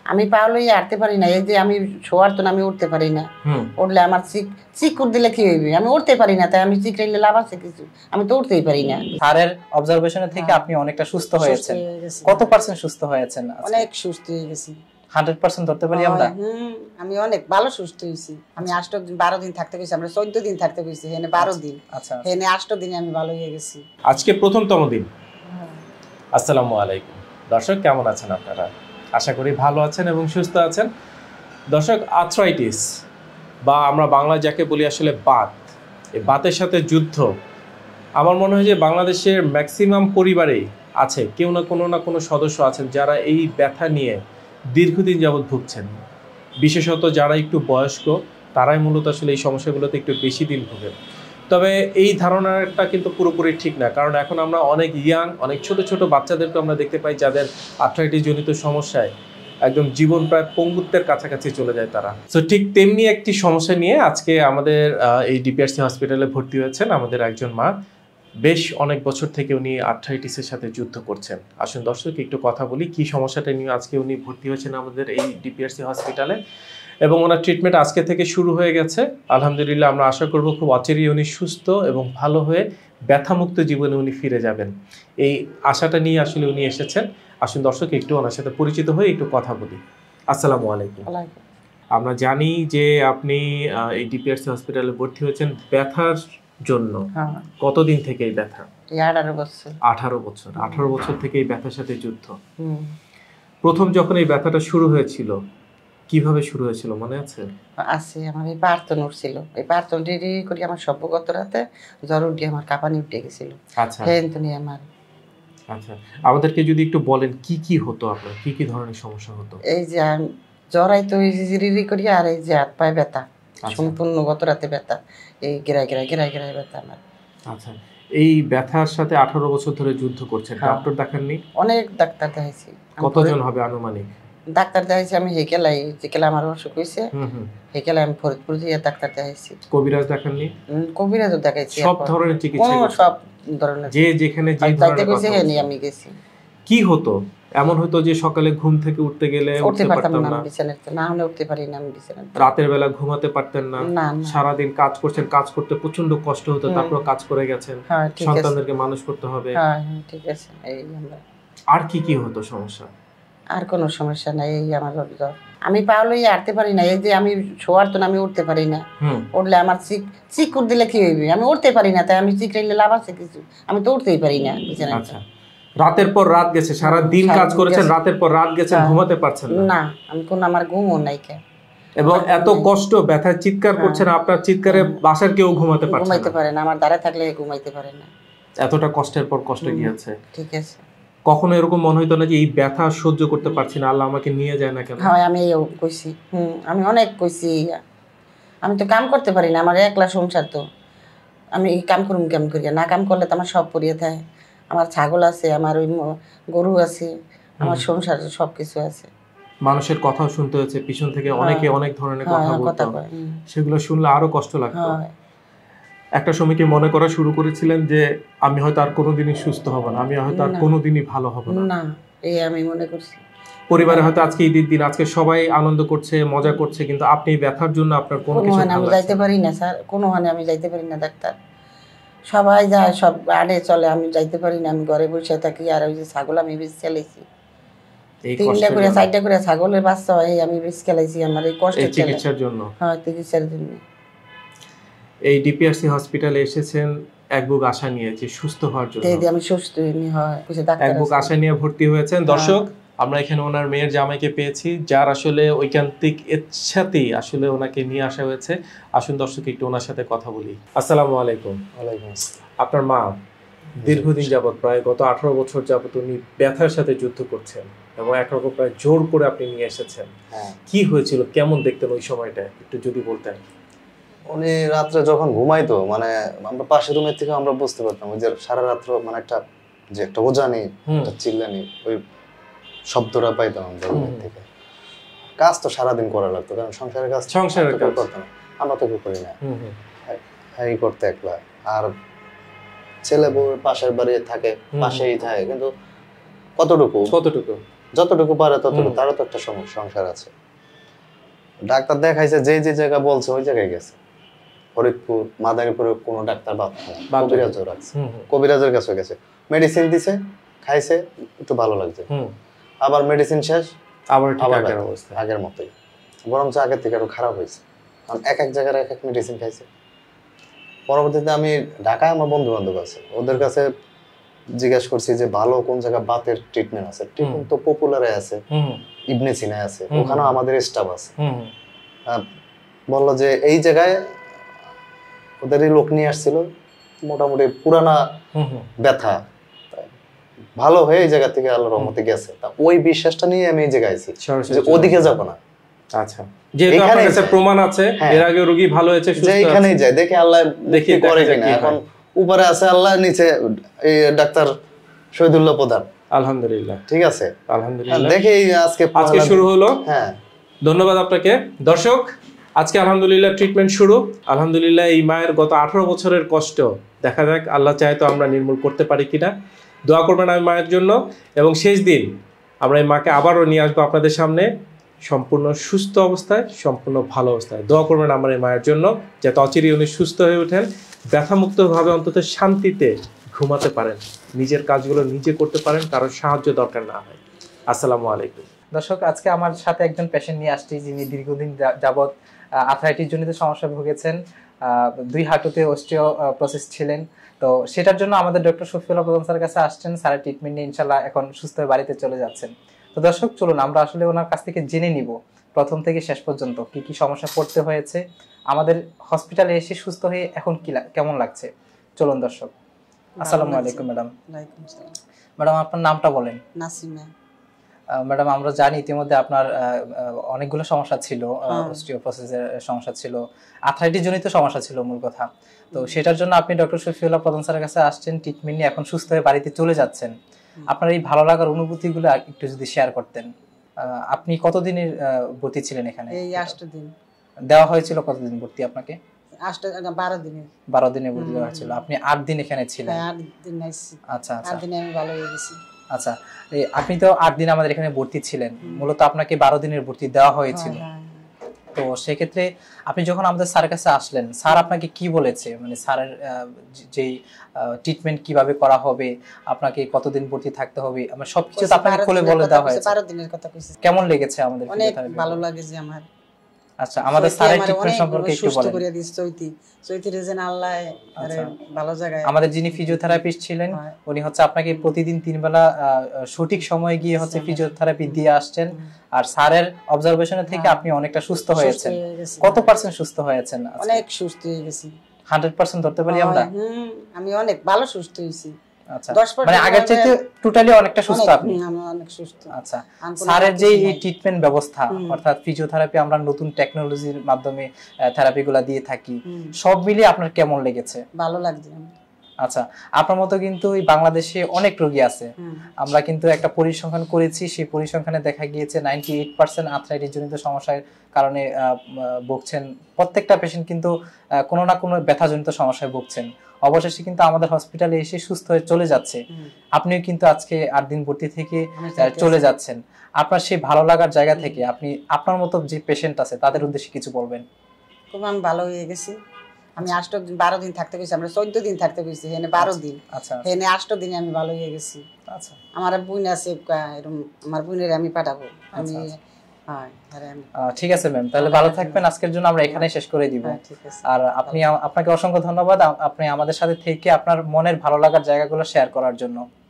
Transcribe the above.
আমি পা লইয়া হাঁটতে পারি না, এই যে আমি শোয়ার তো আমি উঠতে পারি না। উঠলে আমার চিকুর দিলে কি হইবে, আমি উঠতে পারি না, তাই আমি চিকরাইলে লাভ আছে কিছু? আমি তো উঠতেই পারি না। স্যারের অবজারভেশনে থেকে আপনি অনেকটা সুস্থ হয়েছেন। কত পার্সেন্ট সুস্থ হয়েছেন? অনেক সুস্থ হয়ে গেছি। 100% ধরতে পারি আমরা? আমি অনেক ভালো সুস্থ হয়েছি। আমি 8 দিন 12 দিন থাকতে গেছি, আমরা 14 দিন থাকতে গেছি, হেনে 12 দিন, আচ্ছা হেনে 8 দিনে আমি ভালো হয়ে গেছি। আজকে প্রথমতম দিন। আসসালামু আলাইকুম দর্শক, কেমন আছেন আপনারা? আশা করি ভালো আছেন এবং সুস্থ আছেন। দর্শক, আর্থ্রাইটিস বা আমরা বাংলা যাকে বলি আসলে বাত, এই বাতের সাথে যুদ্ধ আমার মনে হয় যে বাংলাদেশের ম্যাক্সিমাম পরিবারেই আছে, কেউ না কোনো সদস্য আছেন যারা এই ব্যথা নিয়ে দীর্ঘদিন যাবৎ ভুগছেন। বিশেষত যারা একটু বয়স্ক তারাই মূলত আসলে এই সমস্যাগুলোতে একটু বেশি দিন ভোগেন। তবে এই ধারণাটা কিন্তু পুরোপুরি ঠিক না, কারণ এখন আমরা অনেক ইয়াং, অনেক ছোট ছোট বাচ্চাদেরকে আমরা দেখতে পাই যাদের আর্থ্রাইটিস জনিত সমস্যায় একদম জীবন প্রায় পঙ্গুত্বের কাছাকাছি চলে যায় তারা। সো ঠিক তেমনি একটি সমস্যা নিয়ে আজকে আমাদের এই ডিপিআরসি হসপিটালে ভর্তি হয়েছেন আমাদের একজন মা। বেশ অনেক বছর থেকে উনি আর্থ্রাইটিসের সাথে যুদ্ধ করছেন। আসুন দর্শক একটু কথা বলি কি সমস্যাটা নিয়ে আজকে উনি ভর্তি হয়েছেন আমাদের এই ডিপিআরসি হসপিটালে, এবং ওনার ট্রিটমেন্ট আজকে থেকে শুরু হয়ে গেছে। আলহামদুলিল্লাহ, আমরা আশা করব খুব অচিরেই উনি সুস্থ এবং ভালো হয়ে ব্যথামুক্ত জীবনে উনি ফিরে যাবেন, এই আশাটা নিয়ে আসলে উনি এসেছেন। আসুন দর্শক একটু ওনার সাথে পরিচিত হয়ে একটু কথা বলি। আসসালামু আলাইকুম। আমরা জানি যে আপনি এই ডিপিআরসি হসপিটালে ভর্তি হয়েছেন ব্যথার জন্য। কতদিন থেকে এই ব্যথা? 18 বছর। 18 বছর থেকে এই ব্যথার সাথে যুদ্ধ। প্রথম যখন এই ব্যথাটা শুরু হয়েছিল কিভাবে শুরু হয়েছিল মনে আছে? আছে, আমার এই প্রার্থনা উঠছিল, এই প্রার্থনা ডিডি করি আমার সভ্যগত রাতে জ্বর উঠে আমার কাঁপানি উঠে গেছিল। আচ্ছা আমার আচ্ছা, আমাদেরকে যদি একটু বলেন কি কি হতো, আপনার কি কি ধরনের সমস্যা হতো? এই যে জ্বরাই তো রিরি করি, আর এই যে হাত পায়ে ব্যথা, সম্পূর্ণ গত রাতে ব্যথা, এই গেরাই ব্যথা আমার। আচ্ছা, এই ব্যথার সাথে 18 বছর ধরে যুদ্ধ করছেন, ডক্টর দেখাননি? অনেক ডাক্তার দেখাইছি। কতজন হবে আনুমানিক? ডাক্তার দেখাইছি আমি হেকেলাই, যেকেলা আমার অসুখ হয়েছে হেকেলাই আমি ফরিদপুর দিয়ে ডাক্তার দেখাইছি। কবিরাজ দেখাননি? কবিরাজও দেখাইছি, সব ধরনের চিকিৎসা, সব ধরনের যে যেখানে যে ধরনের কথা আমি গেছি। কি হতো? এমন হতো যে সকালে ঘুম থেকে উঠতে গেলে উঠতে পারতাম না, বিছানাতে না হলে উঠতে পারি না, আমি বিছানাতে। রাতের বেলা ঘুমাতে পারতেন না, সারা দিন কাজ করছেন, কাজ করতে প্রচন্ড কষ্ট হতো, তারপর কাজ করে গেছেন, সন্তানদেরকে মানুষ করতে হবে। হ্যাঁ ঠিক আছে। এই আমরা আর কি কি হতো সমস্যা? আর কোনো সমস্যা নাই, এই আমার জ্বর। আমি পা লইয়া হাঁটতে পারি না, এই যে আমি শোয়ার তো আমি উঠতে পারি না। উঠলে আমার চিকুর দিলে কি হইবে, আমি উঠতে পারি না, তাই আমি চিকরাইলে লাভ আছে কিছু? আমি তো উঠতেই পারি না বিছানায়। আচ্ছা, রাতের পর রাত গেছে, সারা দিন কাজ করেছেন, রাতের পর রাত গেছেন, ঘুমাতে পারছেন না? আমি কোন আমার ঘুমও নাই কে। এবং এত কষ্ট, ব্যথায় চিৎকার করছেন, আপনার চিৎকারে বাসার কেউ ঘুমাতে পারে না, আমার দ্বারা থাকলে ঘুমাইতে পারে না। এতটা কষ্টের পর কষ্ট গিয়েছে। ঠিক আছে। কখনো এরকম মনে হইতো না যে এই ব্যথা সহ্য করতে পারছি না, আল্লাহ আমাকে নিয়ে যায় না কেন? হ্যাঁ, আমি কইছি, আমি অনেক কইছি। আমি তো কাম করতে পারি না, আমার একলা সংসার, তো আমি কাম করুম কেমন করি? না কাম করলে তো আমার সব পড়িয়ে থাকে। আমার ছাগল আছে, আমার ওই গরু আছে, আমার সংসার সবকিছু আছে। মানুষের কথাও শুনতে হচ্ছে, পিছন থেকে অনেকে অনেক ধরনের কথা বলতো, সেগুলো শুনলে আরো কষ্ট লাগতো। একটা সময় কি মনে করা শুরু করেছিলেন যে আমি হয়তো আর কোনোদিনই সুস্থ হব না, আমি হয়তো আর কোনোদিনই ভালো হব না? না, এই আমি মনে করছি। পরিবারে হয়তো আজকে ঈদের দিন, আজকে সবাই আনন্দ করছে, মজা করছে, কিন্তু আপনি ব্যথার জন্য আপনার কোনো কিছু ভালো লাগছে না। আমি যাইতে পারি না স্যার, কোনোখানে আমি যাইতে পারি না। ডাক্তার সবাই যায়, সব আড়ে চলে, আমি যাইতে পারি না। আমি ঘরে বসে থাকি, আর ওই যে ছাগল আমি বেশ খেলাইছি, 3টা করে 4টা করে ছাগলের বাচ্চা হয়, আমি বেশ খেলাইছি আমার এই কষ্টের চিকিৎসার জন্য। হ্যাঁ, চিকিৎসার জন্য। এই ডিপিআরসি হসপিটালে এসেছেন এক বুক আশা নিয়ে যে সুস্থ হওয়ার জন্য। আমি সুস্থ হয়, এক বুক আশা নিয়ে ভর্তি হয়েছেন। দর্শক, আমরা এখানে ওনার মেয়ের জামাইকে পেয়েছি, যার আসলে ঐকান্তিক ইচ্ছাতেই আসলে ওনাকে নিয়ে আসা হয়েছে। আসুন দর্শক একটু ওনার সাথে কথা বলি। আসসালামু আলাইকুম। ওয়ালাইকুম আসসালাম। আপনার মা দীর্ঘদিন যাবত, প্রায় গত 18 বছর যাবত উনি ব্যথার সাথে যুদ্ধ করছেন, এবং একরকম প্রায় জোর করে আপনি নিয়ে এসেছেন। কি হয়েছিল, কেমন দেখতেন ওই সময়টা, একটু যদি বলতেন। উনি রাত্রে যখন ঘুমাইতো, মানে আমরা পাশের রুমের থেকে আমরা বুঝতে পারতাম ওই যে সারা রাত্র মানে একটা ওজানি, একটা চিল্লানি, ওই শব্দটা পাইতাম আমরা রুমের থেকে। কাজ তো সারাদিন করা লাগতো, কারণ সংসারের কাজ করতাম, আমরা তো করি না, এই করতে একলা। আর ছেলে বউ পাশের বাড়ি থাকে, পাশেই থাকে, কিন্তু কতটুকু যতটুকু পারে ততটুকু, তারও তো একটা সংসার আছে। ডাক্তার দেখাইছে, যে যে জায়গা বলছে ওই জায়গায় গেছে। ফরিদপুর, মাদারীপুরে কোনো ডাক্তার বাদ নাই, কবিরাজও রাখছে, কবিরাজের কাছে গেছে, মেডিসিন দিছে, খাইছে, একটু ভালো লাগছে, আবার মেডিসিন শেষ, আবার আগের অবস্থা, আগের মতোই, বরঞ্চ আগের থেকে আরো খারাপ হয়েছে। কারণ এক এক জায়গায় এক এক মেডিসিন খাইছে। পরবর্তীতে আমি ঢাকায় আমার বন্ধু বান্ধব আছে, ওদের কাছে জিজ্ঞাসা করছি যে ভালো কোন জায়গায় বাতের ট্রিটমেন্ট আছে। ট্রিটমেন্ট তো পপুলারে আছে, ইবনে সিনায় আছে, ওখানেও আমাদের স্টাফ আছে। বললো যে এই জায়গায় ওদেরই লোক নিয়ে আসছিল, মোটামুটি পুরানা ব্যথা ভালো হয়ে এই জায়গা থেকে আল্লাহর রহমতে গেছে। তা ওই বিশ্বাসটা নিয়ে আমি এই জায়গায় আইছি যে ওদিকে যাব না। আচ্ছা, যেহেতু আপনার কাছে প্রমাণ আছে এর আগে রোগী ভালো হয়েছে, সুস্থ আছে, এখানেই যায়, দেখে আল্লাহ দেখি করে কিনা। এখন উপরে আছে আল্লাহ, নিচে এই ডাক্তার শহীদুল্লাহ প্রধান, আলহামদুলিল্লাহ। ঠিক আছে, আলহামদুলিল্লাহ। দেখি আজকে শুরু হলো। হ্যাঁ, ধন্যবাদ আপনাকে। দর্শক, আজকে আলহামদুলিল্লাহ ট্রিটমেন্ট শুরু। আলহামদুলিল্লাহ এই মায়ের গত 18 বছরের কষ্ট, দেখা যাক আল্লাহ চায় তো আমরা নির্মূল করতে পারি কিনা। দোয়া করবেন আমি মায়ের জন্য, এবং শেষ দিন আমরা এই মাকে আবারও নিয়ে আসবো আপনাদের সামনে সম্পূর্ণ সুস্থ অবস্থায়, সম্পূর্ণ ভালো অবস্থায়। দোয়া করবেন আমার এই মায়ের জন্য, যাতে অচিরেই উনি সুস্থ হয়ে ওঠেন, ব্যথামুক্তভাবে অন্তত শান্তিতে ঘুমাতে পারেন, নিজের কাজগুলো নিজে করতে পারেন, কারোর সাহায্য দরকার না হয়। আসসালামু আলাইকুম। দর্শক, আজকে আমার সাথে একজন পেশেন্ট নিয়ে আসছি যিনি দীর্ঘদিন যাবৎ আর্থ্রাইটিস জনিত সমস্যা ভুগেছেন, 2 হাঁটুতে অস্টিওপ্রোসিস ছিলেন। তো সেটার জন্য আমাদের ডক্টর শফিউল্লাহ প্রধান স্যারের কাছে আসছেন। স্যারের ট্রিটমেন্ট নিয়ে ইনশাল্লাহ এখন সুস্থ হয়ে বাড়িতে চলে যাচ্ছেন। তো দর্শক, চলুন আমরা আসলে ওনার কাছ থেকে জেনে নিব প্রথম থেকে শেষ পর্যন্ত কি কি সমস্যা পড়তে হয়েছে, আমাদের হসপিটালে এসে সুস্থ হয়ে এখন কি কেমন লাগছে। চলুন দর্শক। আসসালামু আলাইকুম ম্যাডাম। ওয়ালাইকুম আসসালাম। ম্যাডাম, আপনার নামটা বলেন। নাসিমা। ম্যাডাম, আমরা জানি ইতিমধ্যে আপনার অনেকগুলো সমস্যা ছিল, অস্টিওপোরোসিসের সমস্যা ছিল, আর্থ্রাইটিস জনিত সমস্যা ছিল মূল কথা। তো সেটার জন্য আপনি ডক্টর শফিউল্লাহ প্রধান স্যারের কাছে আসছেন, ট্রিটমেন্ট নিয়ে এখন সুস্থ হয়ে বাড়িতে চলে যাচ্ছেন। আপনার এই ভালো লাগার অনুভূতিগুলো একটু যদি শেয়ার করতেন। আপনি কতদিনের ভর্তি ছিলেন এখানে? এই 8 দিন। দেওয়া হয়েছিল কতদিন ভর্তি আপনাকে? 12 দিনের। 12 দিনের ভর্তি দেওয়া হয়েছিল। আপনি 8 দিন এখানে ছিলেন? 8 দিন আইছি। আচ্ছা আচ্ছা, 8 দিনে আমি ভালো হয়ে গেছি। আচ্ছা, আপনি তো 8 দিন আমাদের এখানে ভর্তি ছিলেন, মূলত আপনাকে 12 দিনের ভর্তি দেওয়া হয়েছিল। তো সেক্ষেত্রে আপনি যখন আমাদের স্যারের কাছে আসলেন, স্যার আপনাকে কি বলেছে, মানে স্যারের যে ট্রিটমেন্ট কিভাবে করা হবে, আপনাকে কতদিন ভর্তি থাকতে হবে, আমরা সবকিছু আপনাকে খুলে বলে দেওয়া হয়েছে। 12 দিনের কথা কইছি। কেমন লেগেছে আমাদের? অনেক ভালো লাগেছে আমার। আচ্ছা, আমাদের স্যারের ট্রিটমেন্ট সম্পর্কে একটু বলেন। সুস্থ করে দিস চৈতি রেজেন আল্লাহ ভালো জায়গায়। আমাদের যিনি ফিজিওথেরাপিস্ট ছিলেন উনি হচ্ছে আপনাকে প্রতিদিন 3 বেলা সঠিক সময়ে গিয়ে হচ্ছে ফিজিওথেরাপি দিয়ে আসছেন, আর স্যারের অবজারভেশনে থেকে আপনি অনেকটা সুস্থ হয়েছেন। কত % সুস্থ হয়েছেন? অনেক সুস্থ হয়ে গেছি। 100% ধরতে পারি আমরা? আমি অনেক ভালো সুস্থ হয়েছি। আচ্ছা, মানে আগের চাইতে টোটালি অনেকটা সুস্থ আপনি? আমি অনেক সুস্থ। আচ্ছা, স্যারের যে এই ট্রিটমেন্ট ব্যবস্থা, অর্থাৎ ফিজিওথেরাপি আমরা নতুন টেকনোলজির মাধ্যমে থেরাপিগুলো দিয়ে থাকি, সব মিলিয়ে আপনার কেমন লেগেছে? ভালো লাগছে। আচ্ছা, আপনার মতো কিন্তু এই বাংলাদেশে অনেক রোগী আছে। আমরা কিন্তু একটা পরিসংখ্যান করেছি, সেই পরিসংখ্যানে দেখা গিয়েছে 98% আর্থ্রাইটিস জনিত সমস্যার কারণে ভুগছেন। প্রত্যেকটা পেশেন্ট কিন্তু কোনো না কোনো ব্যথাজনিত সমস্যায় ভুগছেন। অবশেষে কিন্তু আমাদের হসপিটালে এসে সুস্থ হয়ে চলে যাচ্ছে। আপনিও কিন্তু আজকে 8 দিন ভর্তি থেকে চলে যাচ্ছেন। আপনার সেই ভালো লাগার জায়গা থেকে আপনি আপনার মতো যে পেশেন্ট আছে তাদের উদ্দেশ্যে কিছু বলবেন। খুব আমি ভালো হয়ে গেছি। আমি 12 দিন থাকতে গেছি, আমরা 14 দিন থাকতে গেছি, হেনে 12 দিন। আচ্ছা, হেনে 8 দিনে আমি ভালো হয়ে গেছি। আচ্ছা, আমার বোন আছে, এরকম আমার বোনের আমি পাঠাবো। আমি ঠিক আছে ম্যাম, তাহলে ভালো থাকবেন। আজকের জন্য আমরা এখানে শেষ করে দিব। আর আপনাকে অসংখ্য ধন্যবাদ আপনি আমাদের সাথে থেকে আপনার মনের ভালো লাগার জায়গাগুলো শেয়ার করার জন্য।